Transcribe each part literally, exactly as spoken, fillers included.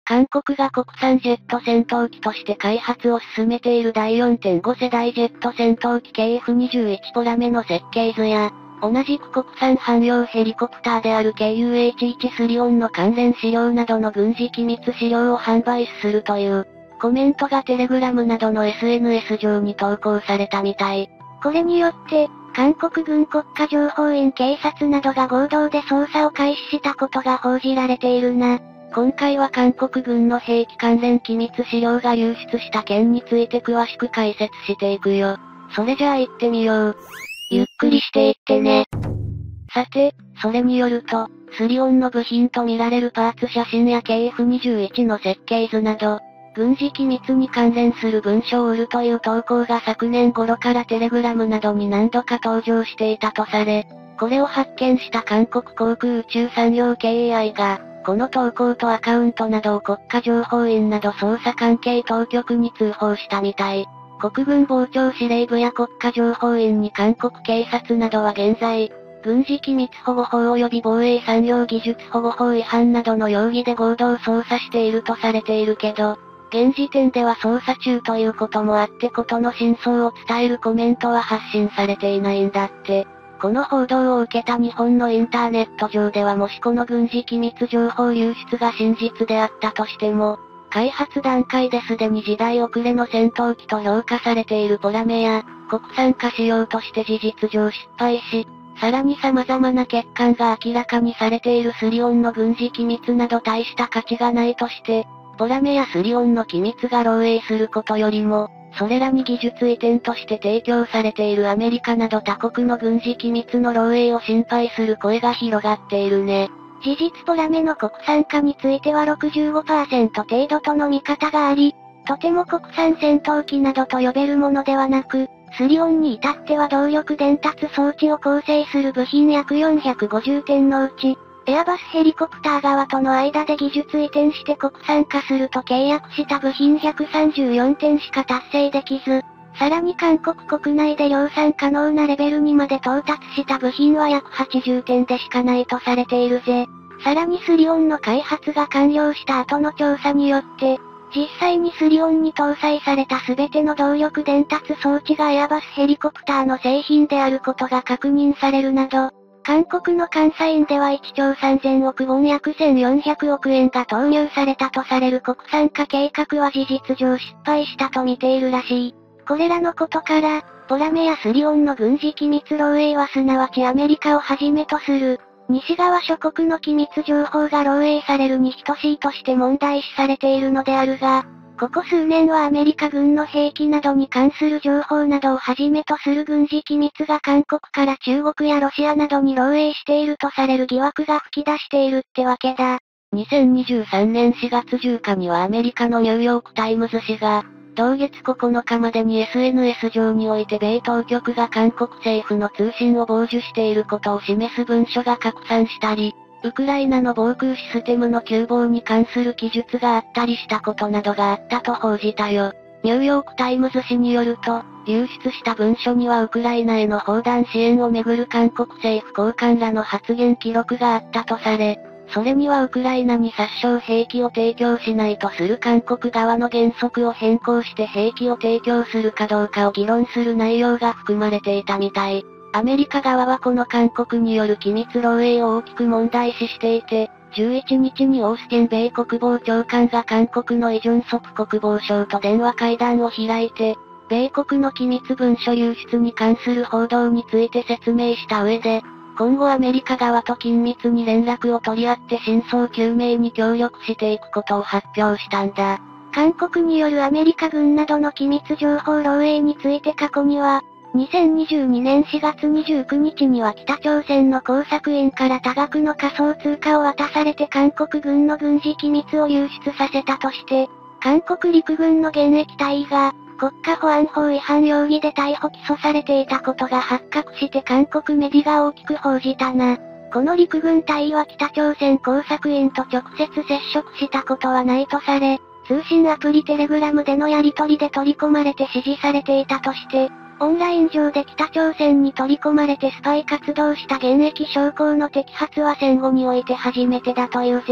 韓国が国産ジェット戦闘機として開発を進めているだいよんてんご 世代ジェット戦闘機 ケーエフにじゅういち ポラメの設計図や、同じく国産汎用ヘリコプターである ケーユーエイチワンスリーオン の関連資料などの軍事機密資料を販売するという、コメントがテレグラムなどの エスエヌエス 上に投稿されたみたい。 これによって、韓国軍国家情報院警察などが合同で捜査を開始したことが報じられているな。 今回は韓国軍の兵器関連機密資料が流出した件について詳しく解説していくよ。それじゃあ行ってみよう。 ゆっくりしていってね。 さて、それによると、スリオンの部品とみられるパーツ写真や ケーエフにじゅういち の設計図など、軍事機密に関連する文書を売るという投稿が昨年頃からテレグラムなどに何度か登場していたとされ、これを発見した韓国航空宇宙産業 ケーエーアイ が、この投稿とアカウントなどを国家情報院など捜査関係当局に通報したみたい。国軍防長司令部や国家情報院に韓国警察などは現在、軍事機密保護法及び防衛産業技術保護法違反などの容疑で合同捜査しているとされているけど、現時点では捜査中ということもあってことの真相を伝えるコメントは発信されていないんだって。この報道を受けた日本のインターネット上ではもしこの軍事機密情報流出が真実であったとしても、開発段階ですでに時代遅れの戦闘機と評価されているポラメや、国産化仕様として事実上失敗し、さらに様々な欠陥が明らかにされているスリオンの軍事機密など大した価値がないとして、ポラメやスリオンの機密が漏洩することよりも、それらに技術移転として提供されているアメリカなど他国の軍事機密の漏洩を心配する声が広がっているね。 事実ポラメの国産化については ろくじゅうごパーセント 程度との見方があり、とても国産戦闘機などと呼べるものではなく、スリオンに至っては動力伝達装置を構成する部品約よんひゃくごじゅってんのうち、エアバスヘリコプター側との間で技術移転して国産化すると契約した部品ひゃくさんじゅうよんてんしか達成できず、さらに韓国国内で量産可能なレベルにまで到達した部品は約はちじゅってんでしかないとされているぜ。さらにスリオンの開発が完了した後の調査によって、実際にスリオンに搭載された全ての動力伝達装置がエアバスヘリコプターの製品であることが確認されるなど、韓国の監査院ではいっちょうさんぜんおくウォン約せんよんひゃくおくえんが投入されたとされる国産化計画は事実上失敗したと見ているらしい。これらのことから、ポラメやスリオンの軍事機密漏洩はすなわちアメリカをはじめとする、西側諸国の機密情報が漏洩されるに等しいとして問題視されているのであるが、ここ数年はアメリカ軍の兵器などに関する情報などをはじめとする軍事機密が韓国から中国やロシアなどに漏洩しているとされる疑惑が吹き出しているってわけだ。 にせんにじゅうさんねんしがつじゅうににちにはアメリカのニューヨークタイムズ紙が、同月ここのかまでに エスエヌエス 上において米当局が韓国政府の通信を傍受していることを示す文書が拡散したり、ウクライナの防空システムの急防に関する記述があったりしたことなどがあったと報じたよ。ニューヨークタイムズ紙によると、流出した文書にはウクライナへの砲弾支援をめぐる韓国政府高官らの発言記録があったとされ、それにはウクライナに殺傷兵器を提供しないとする韓国側の原則を変更して兵器を提供するかどうかを議論する内容が含まれていたみたい。アメリカ側はこの韓国による機密漏洩を大きく問題視していて、じゅういちにちにオースティン米国防長官が韓国のイ・ジュンソプ国防相と電話会談を開いて、米国の機密文書流出に関する報道について説明した上で、今後アメリカ側と緊密に連絡を取り合って真相究明に協力していくことを発表したんだ。 韓国によるアメリカ軍などの機密情報漏洩について過去には、にせんにじゅうにねんしがつにじゅうくにちには北朝鮮の工作員から多額の仮想通貨を渡されて韓国軍の軍事機密を流出させたとして、韓国陸軍の現役隊員が、国家保安法違反容疑で逮捕起訴されていたことが発覚して韓国メディが大きく報じたな。この陸軍隊員は北朝鮮工作員と直接接触したことはないとされ、通信アプリテレグラムでのやり取りで取り込まれて指示されていたとして、オンライン上で北朝鮮に取り込まれてスパイ活動した現役将校の摘発は戦後において初めてだというぜ。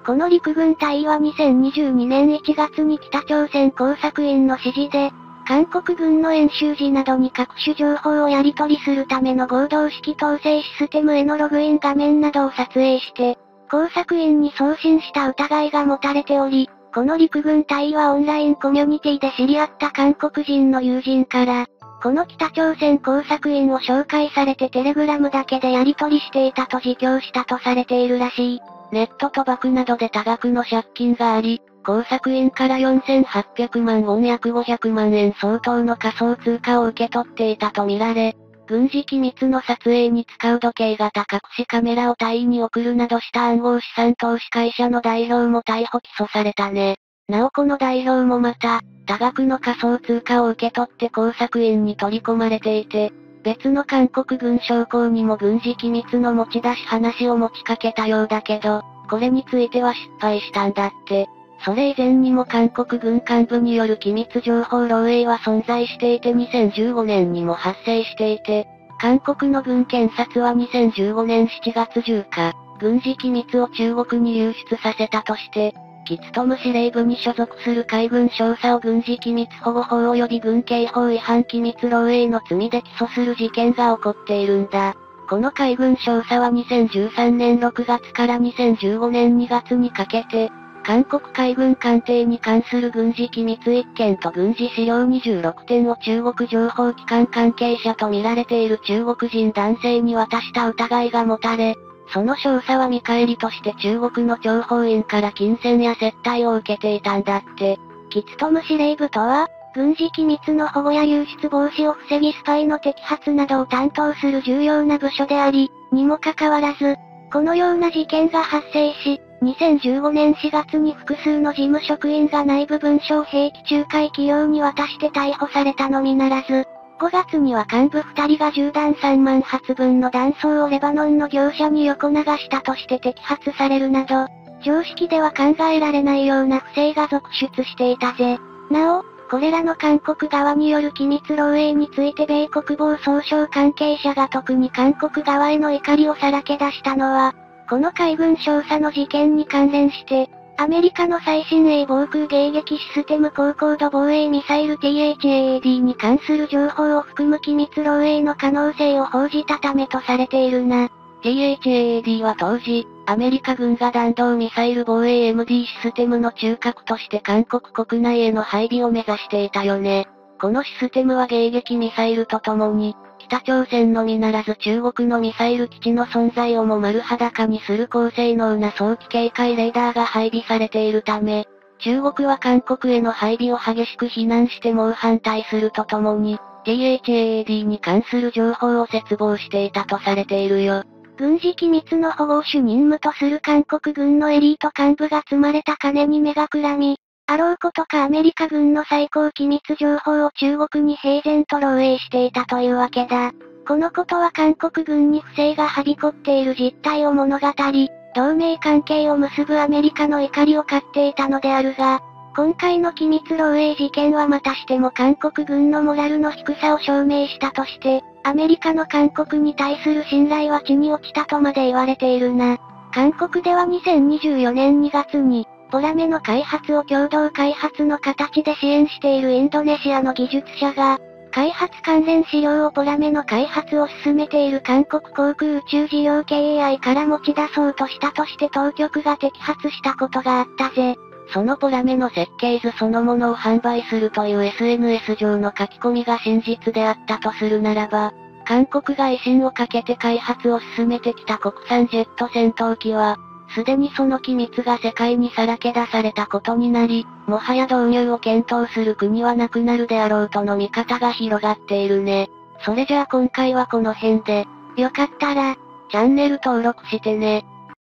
この陸軍隊はにせんにじゅうにねんいちがつに北朝鮮工作員の指示で、韓国軍の演習時などに各種情報をやり取りするための合同指揮統制システムへのログイン画面などを撮影して、工作員に送信した疑いが持たれており、この陸軍隊はオンラインコミュニティで知り合った韓国人の友人から、この北朝鮮工作員を紹介されてテレグラムだけでやり取りしていたと自供したとされているらしい。 ネット賭博などで多額の借金があり、工作員からよんせんはっぴゃくまんウォン約ごひゃくまんえん相当の仮想通貨を受け取っていたとみられ、軍事機密の撮影に使う時計型隠しカメラを隊員に送るなどした暗号資産投資会社の代表も逮捕起訴されたね。なおこの代表もまた、多額の仮想通貨を受け取って工作員に取り込まれていて、別の韓国軍将校にも軍事機密の持ち出し話を持ちかけたようだけど、これについては失敗したんだって。それ以前にも韓国軍幹部による機密情報漏洩は存在していてにせんじゅうごねんにも発生していて、韓国の軍検察はにせんじゅうごねんしちがつじゅうににち、軍事機密を中国に流出させたとして、キツトム司令部に所属する海軍少佐を軍事機密保護法及び軍刑法違反機密漏洩の罪で起訴する事件が起こっているんだ。この海軍少佐はにせんじゅうさんねんろくがつからにせんじゅうごねんにがつにかけて、韓国海軍艦艇に関する軍事機密いっけんと軍事資料にじゅうろくてんを中国情報機関関係者と見られている中国人男性に渡した疑いが持たれ、その少佐は見返りとして中国の諜報員から金銭や接待を受けていたんだって。 キツトム司令部とは、軍事機密の保護や流出防止を防ぎスパイの摘発などを担当する重要な部署であり、にもかかわらず、このような事件が発生し、にせんじゅうごねんしがつに複数の事務職員が内部文書を兵器仲介企業に渡して逮捕されたのみならず、ごがつには幹部ふたりが銃弾さんまんはつぶんの弾倉をレバノンの業者に横流したとして摘発されるなど、常識では考えられないような不正が続出していたぜ。なお、これらの韓国側による機密漏洩について米国防総省関係者が特に韓国側への怒りをさらけ出したのは、この海軍少佐の事件に関連して、アメリカの最新鋭防空迎撃システム高高度防衛ミサイル ティーエイチエーエーディー に関する情報を含む機密漏洩の可能性を報じたためとされているな。 ティーエイチエーエーディー は当時、アメリカ軍が弾道ミサイル防衛 エムディー システムの中核として韓国国内への配備を目指していたよね。このシステムは迎撃ミサイルとともに、北朝鮮のみならず中国のミサイル基地の存在をも丸裸にする高性能な早期警戒レーダーが配備されているため、中国は韓国への配備を激しく非難して猛反対するとともに、ティーエイチエーエーディー に関する情報を切望していたとされているよ。 軍事機密の保護を主任務とする韓国軍のエリート幹部が積まれた金に目がくらみ、あろうことかアメリカ軍の最高機密情報を中国に平然と漏洩していたというわけだ。このことは韓国軍に不正がはびこっている実態を物語り、同盟関係を結ぶアメリカの怒りを買っていたのであるが、今回の機密漏洩事件はまたしても韓国軍のモラルの低さを証明したとして、アメリカの韓国に対する信頼は地に落ちたとまで言われているな。韓国ではにせんにじゅうよねんにがつに、ポラメの開発を共同開発の形で支援しているインドネシアの技術者が、開発関連資料をポラメの開発を進めている韓国航空宇宙事業 ケーエーアイ から持ち出そうとしたとして当局が摘発したことがあったぜ。 そのポラメの設計図そのものを販売するという エスエヌエス 上の書き込みが真実であったとするならば、韓国が威信をかけて開発を進めてきた国産ジェット戦闘機は、すでにその機密が世界にさらけ出されたことになり、もはや導入を検討する国はなくなるであろうとの見方が広がっているね。それじゃあ今回はこの辺で、 よかったら、 チャンネル登録してね。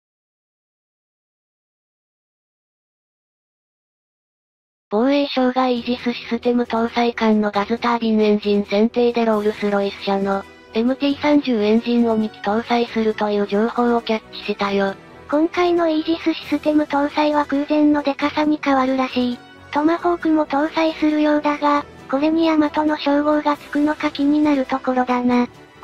防衛省がイージスシステム搭載艦のガズタービンエンジン選定でロールスロイス社の エムティーさんじゅう エンジンをにき搭載するという情報をキャッチしたよ。 今回のイージスシステム搭載は空前のデカさに変わるらしい。トマホークも搭載するようだが、これにヤマトの称号がつくのか気になるところだな。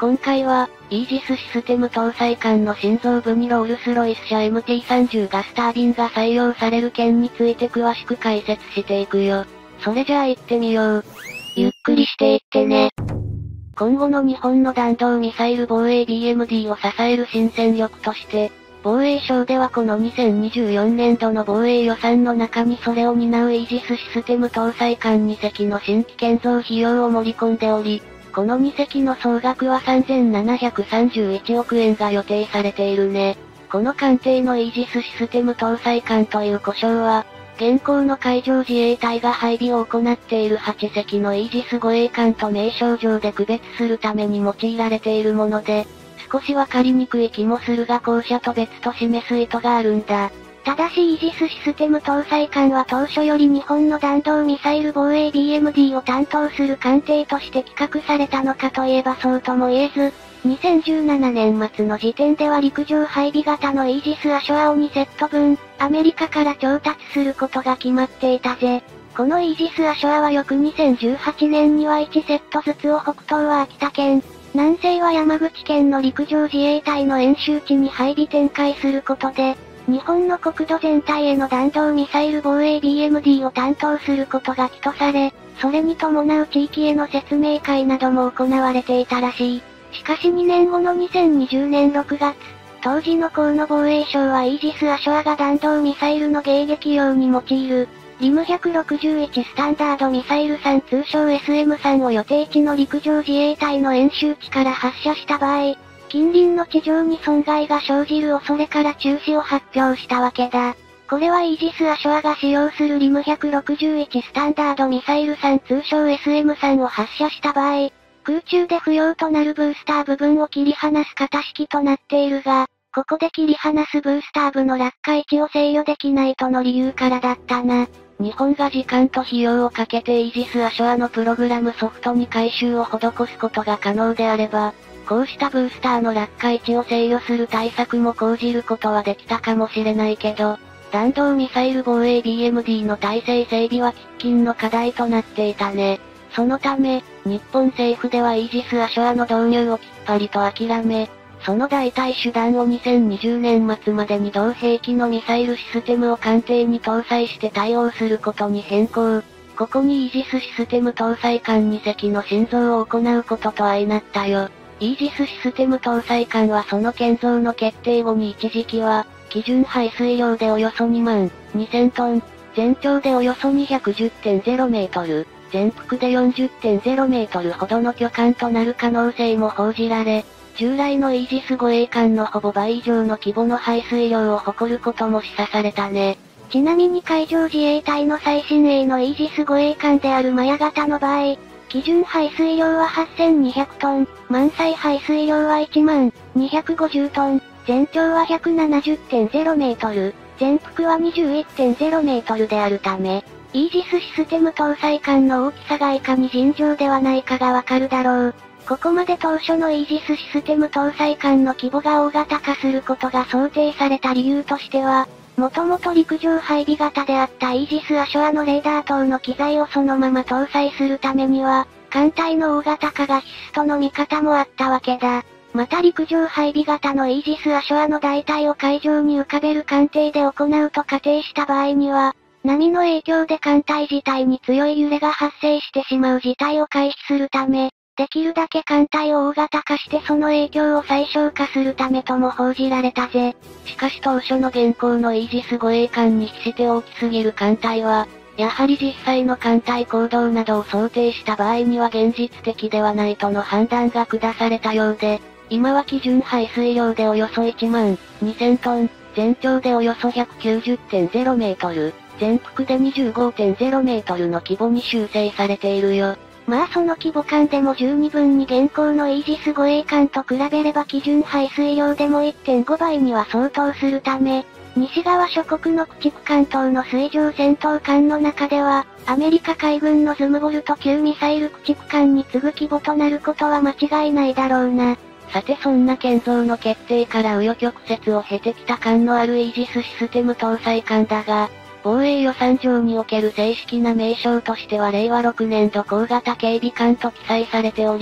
今回は、イージスシステム搭載艦の心臓部にロールスロイス社 エムティーさんじゅう ガスタービンが採用される件について詳しく解説していくよ。それじゃあ行ってみよう。 ゆっくりしていってね。 今後の日本の弾道ミサイル防衛 ビーエムディー を支える新戦力として、防衛省ではこのにせんにじゅうよねんどの防衛予算の中にそれを担うイージスシステム搭載艦に隻の新規建造費用を盛り込んでおり、このに隻の総額はさんぜんななひゃくさんじゅういちおくえんが予定されているね。この艦艇のイージスシステム搭載艦という呼称は、現行の海上自衛隊が配備を行っているはち隻のイージス護衛艦と名称上で区別するために用いられているもので、少しわかりにくい気もするが後者と別と示す意図があるんだ。 ただしイージスシステム搭載艦は当初より日本の弾道ミサイル防衛 ビーエムディー を担当する艦艇として企画されたのかといえばそうとも言えず、にせんじゅうななねん末の時点では陸上配備型のイージスアショアをにセット分、アメリカから調達することが決まっていたぜ。このイージスアショアは翌にせんじゅうはちねんにはいちセットずつを北東は秋田県、南西は山口県の陸上自衛隊の演習地に配備展開することで、日本の国土全体への弾道ミサイル防衛 ビーエムディー を担当することが起とされ、それに伴う地域への説明会なども行われていたらしい。しかしにねんごのにせんにじゅうねんろくがつ、当時の河野防衛省はイージスアショアが弾道ミサイルの迎撃用に用いる、リムひゃくろくじゅういちスタンダードミサイルさん通称 エスエムさん を予定地の陸上自衛隊の演習地から発射した場合、近隣の地上に損害が生じる恐れから中止を発表したわけだ。これはイージスアショアが使用するリムひゃくろくじゅういちスタンダードミサイルさん通称 エスエムさん を発射した場合、空中で不要となるブースター部分を切り離す型式となっているが、ここで切り離すブースター部の落下位置を制御できないとの理由からだったな。 日本が時間と費用をかけてイージスアショアのプログラムソフトに改修を施すことが可能であれば、こうしたブースターの落下位置を制御する対策も講じることはできたかもしれないけど、弾道ミサイル防衛 ビーエムディー の体制整備は喫緊の課題となっていたね。そのため、日本政府ではイージスアショアの導入をきっぱりと諦め、その代替手段をにせんにじゅうねん末までに同兵器のミサイルシステムを艦艇に搭載して対応することに変更。ここにイージスシステム搭載艦に隻の新造を行うことと相なったよ。イージスシステム搭載艦はその建造の決定後に一時期は、基準排水量でおよそにまんにせんトン、全長でおよそ にひゃくじゅってんゼロメートル、全幅で よんじゅってんゼロメートルほどの巨艦となる可能性も報じられ、従来のイージス護衛艦のほぼ倍以上の規模の排水量を誇ることも示唆されたね。 ちなみに海上自衛隊の最新鋭のイージス護衛艦であるマヤ型の場合、基準排水量ははっせんにひゃくトン、満載排水量はいちまんにひゃくごじゅうトン、全長は ひゃくななじゅってんゼロメートル、全幅は にじゅういってんゼロメートルであるため、イージスシステム搭載艦の大きさがいかに尋常ではないかがわかるだろう。ここまで当初のイージスシステム搭載艦の規模が大型化することが想定された理由としては、もともと陸上配備型であったイージスアショアのレーダー等の機材をそのまま搭載するためには、艦隊の大型化が必須との見方もあったわけだ。また陸上配備型のイージスアショアの代替を海上に浮かべる艦艇で行うと仮定した場合には、波の影響で艦隊自体に強い揺れが発生してしまう事態を回避するため、できるだけ艦隊を大型化してその影響を最小化するためとも報じられたぜ。 しかし当初の現行のイージス護衛艦に比して大きすぎる艦隊は、やはり実際の艦隊行動などを想定した場合には現実的ではないとの判断が下されたようで、今は基準排水量でおよそいちまんにせんトン、全長でおよそ ひゃくきゅうじゅってんゼロメートル、全幅で にじゅうごてんゼロメートルの規模に修正されているよ。 まあその規模感でも十二分に現行のイージス護衛艦と比べれば基準排水量でも いってんごばいには相当するため、西側諸国の駆逐艦等の水上戦闘艦の中では、アメリカ海軍のズムボルト級ミサイル駆逐艦に次ぐ規模となることは間違いないだろうな。 さてそんな建造の決定から紆余曲折を経てきた艦のあるイージスシステム搭載艦だが、防衛予算上における正式な名称としてはれいわろくねんど高型警備艦と記載されており、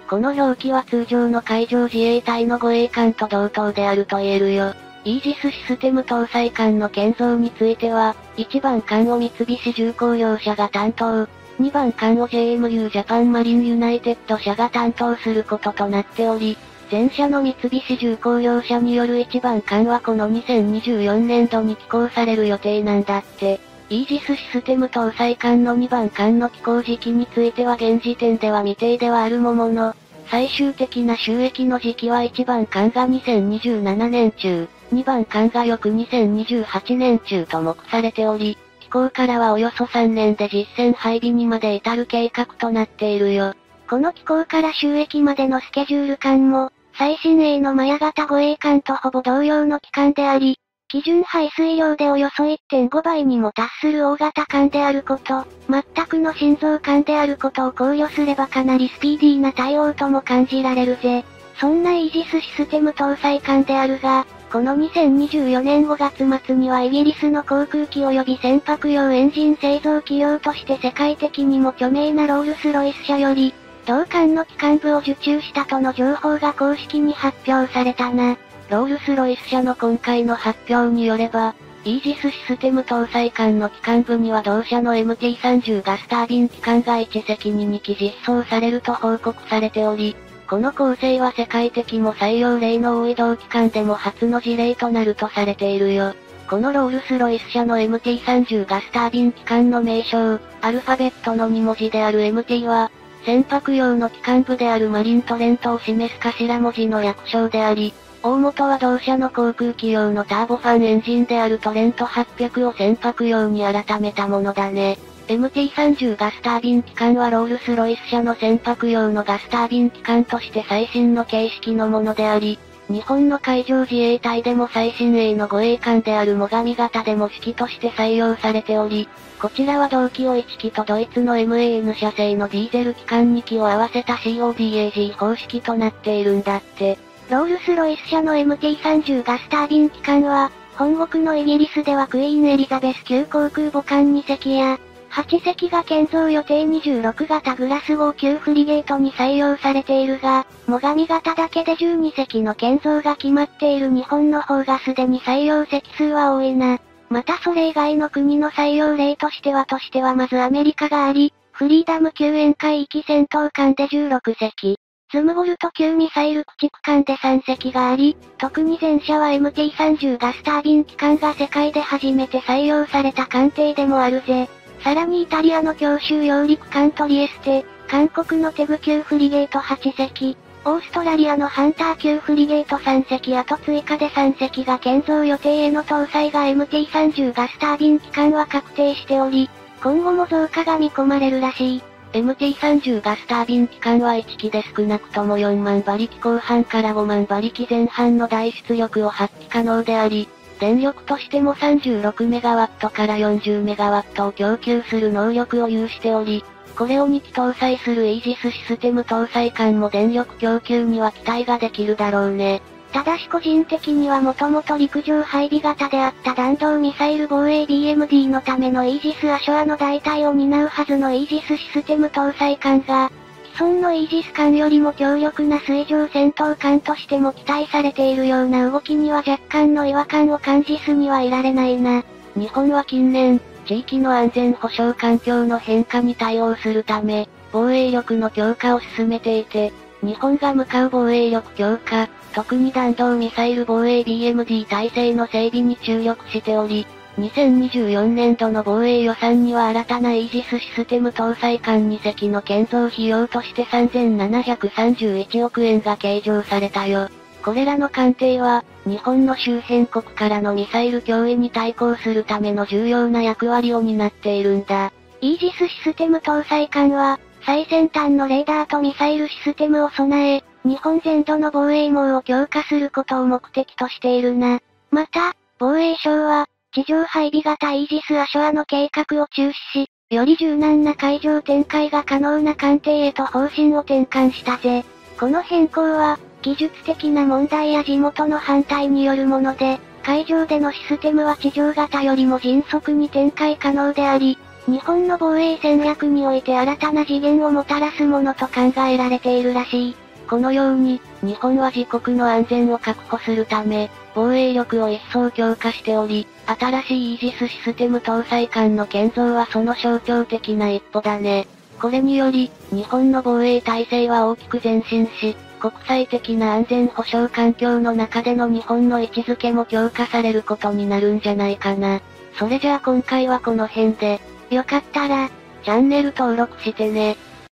この表記は通常の海上自衛隊の護衛艦と同等であると言えるよ。イージスシステム搭載艦の建造については、いちばん艦を三菱重工業社が担当、にばん艦を ジェーエムユー ジャパンマリンユナイテッド社が担当することとなっており、前者の三菱重工業社によるいちばん艦はこのにせんにじゅうよねんどに寄港される予定なんだって。イージスシステム搭載艦のにばん艦の寄港時期については現時点では未定ではあるものの、最終的な収益の時期はいちばん艦がにせんにじゅうななねん中、にばん艦が翌にせんにじゅうはちねん中と目されており、寄港からはおよそさんねんで実戦配備にまで至る計画となっているよ。 この寄港から収益までのスケジュール感も、最新鋭のマヤ型護衛艦とほぼ同様の期間であり、基準排水量でおよそ いってんご 倍にも達する大型艦であること、全くの新造艦であることを考慮すればかなりスピーディーな対応とも感じられるぜ。そんなイージスシステム搭載艦であるが、このにせんにじゅうよねんごがつ末にはイギリスの航空機及び船舶用エンジン製造企業として世界的にも著名なロールスロイス社より、同艦の機関部を受注したとの情報が公式に発表されたな。 ロールスロイス社の今回の発表によれば、イージスシステム搭載艦の機関部には同社の エムティーさんじゅう ガスタービン機関がいち隻にに機実装されると報告されており、この構成は世界的も採用例の多い同機関でも初の事例となるとされているよ。このロールスロイス社の エムティーさんじゅう ガスタービン機関の名称、アルファベットのに文字である エムティー は、船舶用の機関部であるマリントレントを示す頭文字の略称であり、大元は同社の航空機用のターボファンエンジンであるトレントはっぴゃくを船舶用に改めたものだね。エムティーさんじゅう ガスタービン機関はロールスロイス社の船舶用のガスタービン機関として最新の形式のものであり、日本の海上自衛隊でも最新鋭の護衛艦である最上型でも指揮として採用されており、こちらは同機をいち機とドイツの エムエーエヌ 社製のディーゼル機関に機を合わせた シーオーディーエージー 方式となっているんだって。 ロールスロイス社の エムティーさんじゅう ガスタービン機関は、本国のイギリスではクイーンエリザベス級航空母艦に隻や、はち隻が建造予定にじゅうろく型グラスゴー級フリゲートに採用されているが、最上型だけでじゅうに隻の建造が決まっている日本の方がすでに採用隻数は多いな。またそれ以外の国の採用例としてはとしてはまずアメリカがあり、フリーダム級沿海域戦闘艦でじゅうろく隻。ズムボルト級ミサイル駆逐艦でさん隻があり、特に前者は エムティーさんじゅう ガスタービン機関が世界で初めて採用された艦艇でもあるぜ。さらにイタリアの強襲揚陸艦トリエステ、韓国のテグ級フリゲートはち隻、オーストラリアのハンター級フリゲートさん隻あと追加でさん隻が建造予定への搭載が エムティーさんじゅう ガスタービン機関は確定しており、今後も増加が見込まれるらしい。 エムティーさんじゅう ガスタービン機関はいち機で少なくともよんまん馬力後半からごまん馬力前半の大出力を発揮可能であり、電力としても さんじゅうろくメガワット から よんじゅうメガワット を供給する能力を有しており、これをに機搭載するイージスシステム搭載艦も電力供給には期待ができるだろうね。 ただし個人的にはもともと陸上配備型であった弾道ミサイル防衛 ビーエムディー のためのイージス・アショアの代替を担うはずのイージスシステム搭載艦が、既存のイージス艦よりも強力な水上戦闘艦としても期待されているような動きには若干の違和感を感じずにはいられないな。 日本は近年、地域の安全保障環境の変化に対応するため、防衛力の強化を進めていて、日本が向かう防衛力強化、特に弾道ミサイル防衛 ビーエムディー 体制の整備に注力しており、にせんにじゅうよねんどの防衛予算には新たなイージスシステム搭載艦に隻の建造費用としてさんぜんななひゃくさんじゅういちおくえんが計上されたよ。これらの艦艇は、日本の周辺国からのミサイル脅威に対抗するための重要な役割を担っているんだ。 イージスシステム搭載艦は、最先端のレーダーとミサイルシステムを備え、日本全土の防衛網を強化することを目的としているな。また、防衛省は、地上配備型イージス・アショアの計画を中止し、より柔軟な海上展開が可能な艦艇へと方針を転換したぜ。この変更は、技術的な問題や地元の反対によるもので、海上でのシステムは地上型よりも迅速に展開可能であり、 日本の防衛戦略において新たな次元をもたらすものと考えられているらしい。 このように、日本は自国の安全を確保するため、防衛力を一層強化しており、新しいイージスシステム搭載艦の建造はその象徴的な一歩だね。これにより、日本の防衛体制は大きく前進し、国際的な安全保障環境の中での日本の位置づけも強化されることになるんじゃないかな。それじゃあ今回はこの辺で、 よかったら、 チャンネル登録してね。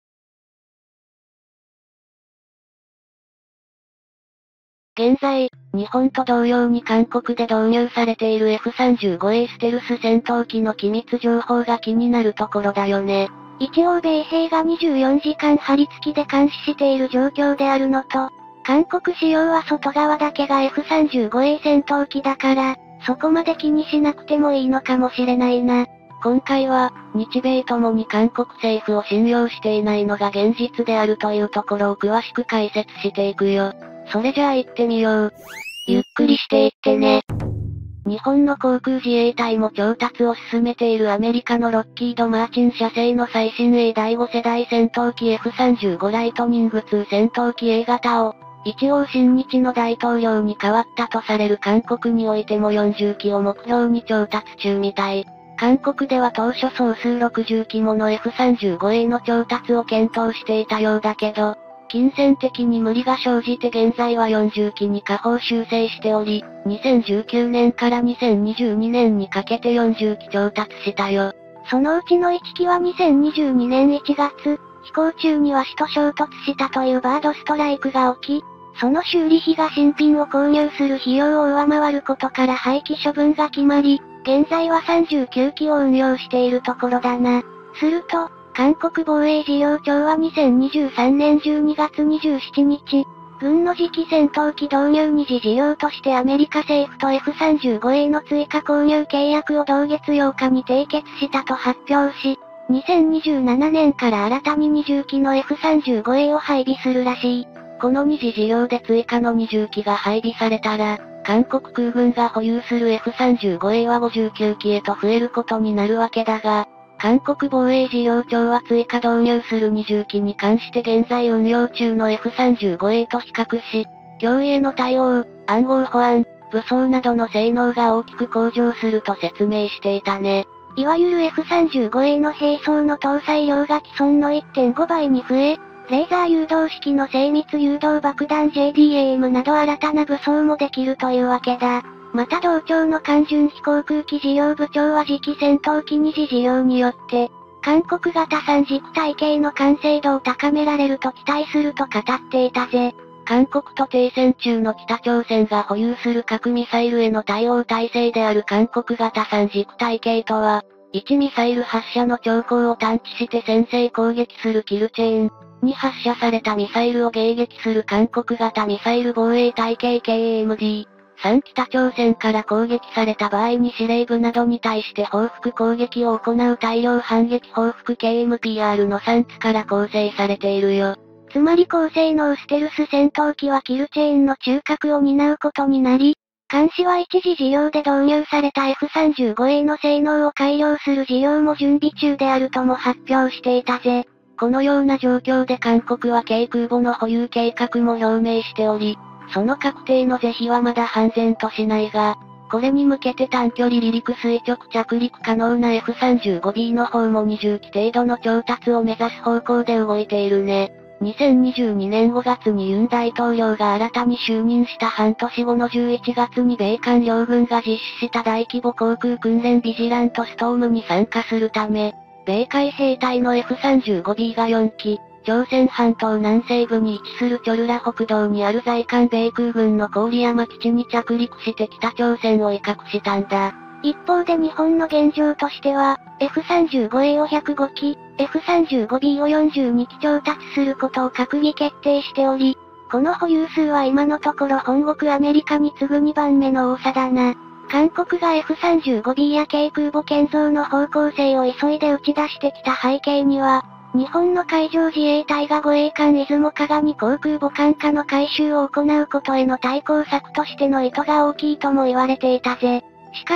現在、日本と同様に韓国で導入されている エフさんじゅうごエー ステルス戦闘機の機密情報が気になるところだよね。 一応米兵がにじゅうよじかん張り付きで監視している状況であるのと、韓国仕様は外側だけが エフさんじゅうごエー 戦闘機だから、そこまで気にしなくてもいいのかもしれないな。 今回は、日米ともに韓国政府を信用していないのが現実であるというところを詳しく解説していくよ。それじゃあ行ってみよう。 ゆっくりしていってね。 日本の航空自衛隊も調達を進めているアメリカのロッキード・マーチン社製の最新鋭だいご世代戦闘機 エフさんじゅうご ライトニングツー戦闘機 A 型を、一応親日の大統領に変わったとされる韓国においてもよんじゅうきを目標に調達中みたい。韓国では当初総数ろくじゅうきもの エフさんじゅうごエー の調達を検討していたようだけど、金銭的に無理が生じて現在はよんじゅうきに下方修正しており、にせんじゅうきゅうねんからにせんにじゅうにねんにかけてよんじゅうき調達したよ。 そのうちのいっきはにせんにじゅうにねんいちがつ、飛行中には死と衝突したというバードストライクが起き、その修理費が新品を購入する費用を上回ることから廃棄処分が決まり、現在はさんじゅうきゅうきを運用しているところだな。すると、韓国防衛事業庁はにせんにじゅうさんねんじゅうにがつにじゅうしちにち、軍の次期戦闘機導入二次事業としてアメリカ政府と エフさんじゅうごエー の追加購入契約を同月ようかに締結したと発表し、にせんにじゅうななねんから新たににじゅうきの エフさんじゅうごエー を配備するらしい。 この二次事業で追加のにじゅうきが配備されたら、韓国空軍が保有する エフさんじゅうごエー はごじゅうきゅうきへと増えることになるわけだが、韓国防衛事業庁は追加導入するにじゅうきに関して現在運用中の エフさんじゅうごエー と比較し、脅威への対応、暗号保安、武装などの性能が大きく向上すると説明していたね。 いわゆる エフさんじゅうごエー の兵装の搭載量が既存の いってんごばいに増え、レーザー誘導式の精密誘導爆弾 ジェーディーエーエム など新たな武装もできるというわけだ。また同庁の韓順飛航空機事業部長は次期戦闘機二次事業によって、韓国型三軸体系の完成度を高められると期待すると語っていたぜ。 韓国と停戦中の北朝鮮が保有する核ミサイルへの対応体制である韓国型三軸体系とは、いちミサイル発射の兆候を探知して先制攻撃するキルチェーン、に発射されたミサイルを迎撃する韓国型ミサイル防衛体系 ケーエーエムディー、さん北朝鮮から攻撃された場合に司令部などに対して報復攻撃を行う大量反撃報復 ケーエムピーアール のさんつから構成されているよ。 つまり高性能ステルス戦闘機はキルチェーンの中核を担うことになり、監視は一次事業で導入された エフさんじゅうごエー の性能を改良する事業も準備中であるとも発表していたぜ。 このような状況で韓国は軽空母の保有計画も表明しており、その確定の是非はまだ判然としないが、これに向けて短距離離陸垂直着陸可能な エフさんじゅうごビー の方もにじゅうき程度の調達を目指す方向で動いているね。にせんにじゅうにねんごがつにユン大統領が新たに就任した半年後のじゅういちがつに米韓両軍が実施した大規模航空訓練ビジラントストームに参加するため、米海兵隊の エフさんじゅうごビー がよんき、朝鮮半島南西部に位置するチョルラ北道にある在韓米空軍の郡山基地に着陸して北朝鮮を威嚇したんだ。 一方で日本の現状としては、エフさんじゅうごエー をひゃくごき、エフさんじゅうごビー をよんじゅうにき調達することを閣議決定しており、この保有数は今のところ本国アメリカに次ぐにばんめの多さだな。韓国が エフさんじゅうごビー や軽空母建造の方向性を急いで打ち出してきた背景には、日本の海上自衛隊が護衛艦出雲加賀に航空母艦化の改修を行うことへの対抗策としての意図が大きいとも言われていたぜ。しかし、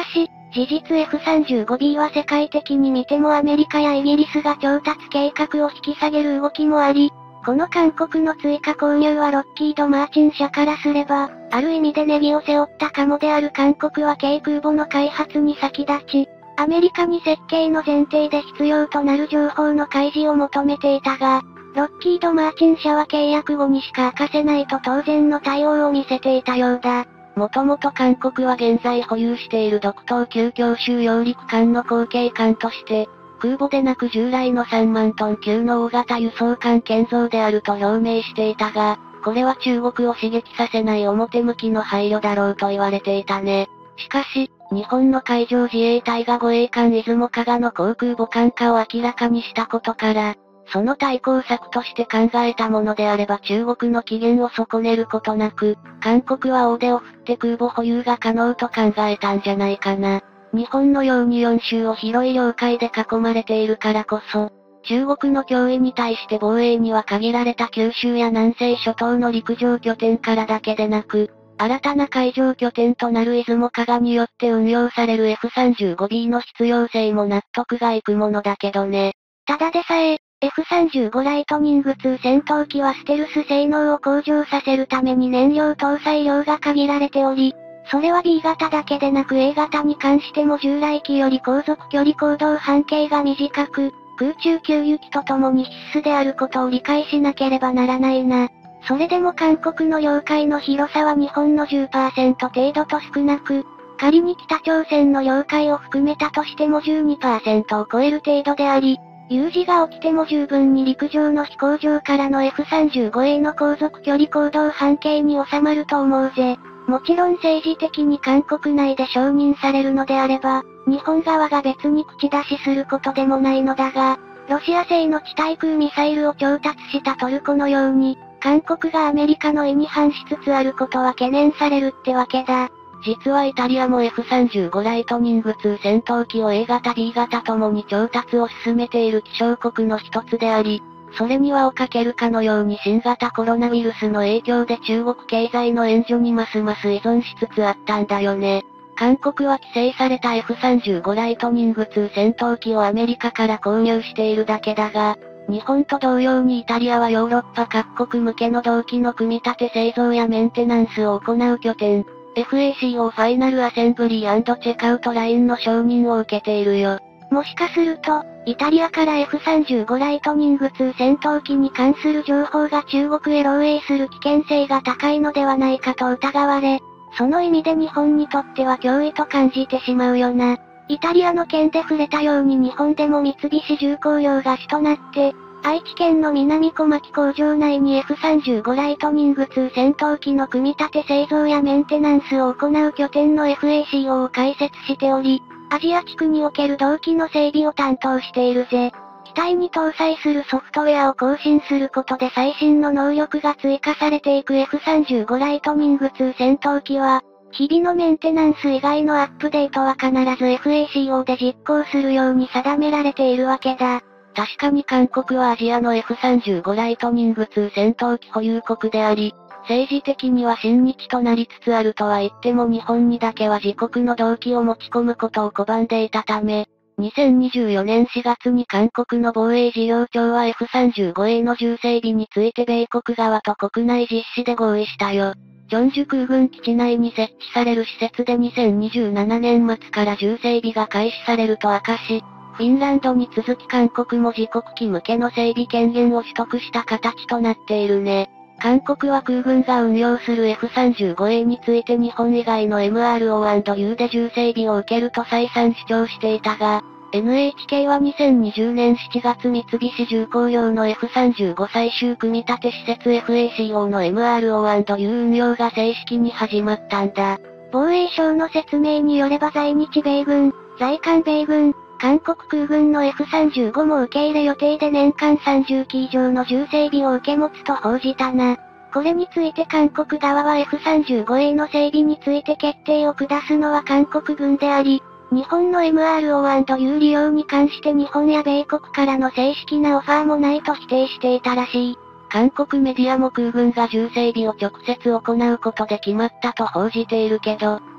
事実 エフさんじゅうごビー は世界的に見てもアメリカやイギリスが調達計画を引き下げる動きもあり、この韓国の追加購入はロッキード・マーチン社からすれば、ある意味でネギを背負ったカモである韓国は軽空母の開発に先立ち、アメリカに設計の前提で必要となる情報の開示を求めていたが、ロッキード・マーチン社は契約後にしか明かせないと当然の対応を見せていたようだ。 もともと韓国は現在保有している独島級強襲揚陸艦の後継艦として、空母でなく従来のさんまんトン級の大型輸送艦建造であると表明していたが、これは中国を刺激させない表向きの配慮だろうと言われていたね。しかし、日本の海上自衛隊が護衛艦出雲加賀の航空母艦化を明らかにしたことから、その対抗策として考えたものであれば中国の機嫌を損ねることなく、韓国は大手を振って空母保有が可能と考えたんじゃないかな。日本のようによん州を広い領海で囲まれているからこそ、中国の脅威に対して防衛には限られた九州や南西諸島の陸上拠点からだけでなく、新たな海上拠点となる出雲加賀によって運用される エフさんじゅうごビー の必要性も納得がいくものだけどね。 ただでさえ、エフさんじゅうご ライトニングツー戦闘機はステルス性能を向上させるために燃料搭載量が限られており、それは ビー 型だけでなく エー 型に関しても従来機より航続距離行動半径が短く、空中給油機とともに必須であることを理解しなければならないな。それでも韓国の領海の広さは日本の じゅっパーセント 程度と少なく、仮に北朝鮮の領海を含めたとしても じゅうにパーセント を超える程度であり、有事が起きても十分に陸上の飛行場からの エフさんじゅうごエー の航続距離行動半径に収まると思うぜ。もちろん政治的に韓国内で承認されるのであれば、日本側が別に口出しすることでもないのだが、ロシア製の地対空ミサイルを調達したトルコのように、韓国がアメリカの意に反しつつあることは懸念されるってわけだ。 実はイタリアも エフさんじゅうご ライトニングツー戦闘機を エー 型 ビー 型ともに調達を進めている希少国の一つであり、それに輪をかけるかのように新型コロナウイルスの影響で中国経済の援助にますます依存しつつあったんだよね。韓国は規制された エフさんじゅうご ライトニングツー戦闘機をアメリカから購入しているだけだが、日本と同様にイタリアはヨーロッパ各国向けの同機の組み立て製造やメンテナンスを行う拠点、エフエーシーオー ファイナルアセンブリー&チェクアウトラインの承認を受けているよ。 もしかすると、イタリアから エフさんじゅうご ライトニングツー戦闘機に関する情報が中国へ漏洩する危険性が高いのではないかと疑われ、その意味で日本にとっては脅威と感じてしまうよな。イタリアの件で触れたように日本でも三菱重工業が主となって、愛知県の南小牧工場内に エフさんじゅうご ライトニングツー戦闘機の組み立て製造やメンテナンスを行う拠点の エフエーシーオー を開設しており、アジア地区における同機の整備を担当しているぜ。機体に搭載するソフトウェアを更新することで最新の能力が追加されていく エフさんじゅうご ライトニングツー戦闘機は、日々のメンテナンス以外のアップデートは必ず エフエーシーオー で実行するように定められているわけだ。 確かに韓国はアジアの エフさんじゅうご ライトニングツー戦闘機保有国であり、政治的には親日となりつつあるとは言っても日本にだけは自国の同機を持ち込むことを拒んでいたため、にせんにじゅうよねんしがつに韓国の防衛事業庁は エフさんじゅうごエー の重整備について米国側と国内実施で合意したよ。チョンジュ空軍基地内に設置される施設でにせんにじゅうななねん末から重整備が開始されると明かし、フィンランドに続き韓国も自国機向けの整備権限を取得した形となっているね。韓国は空軍が運用する エフさんじゅうごエー について日本以外の エムアールオーアンドユー で重整備を受けると再三主張していたが、エヌエイチケー はにせんにじゅうねんしちがつ三菱重工業の エフさんじゅうご 最終組み立て施設 エフエーシーオー の エムアールオーアンドユー 運用が正式に始まったんだ。 防衛省の説明によれば在日米軍、在韓米軍、韓国空軍の エフさんじゅうご も受け入れ予定で年間さんじゅう機以上の重整備を受け持つと報じたな。これについて韓国側は エフさんじゅうごエー の整備について決定を下すのは韓国軍であり、日本の エムアールオーアンドユー 利用に関して日本や米国からの正式なオファーもないと否定していたらしい。 韓国メディアも空軍が重整備を直接行うことで決まったと報じているけど、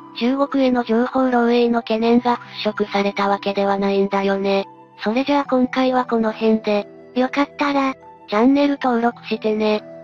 中国への情報漏洩の懸念が払拭されたわけではないんだよね。それじゃあ今回はこの辺で、 よかったら、 チャンネル登録してね。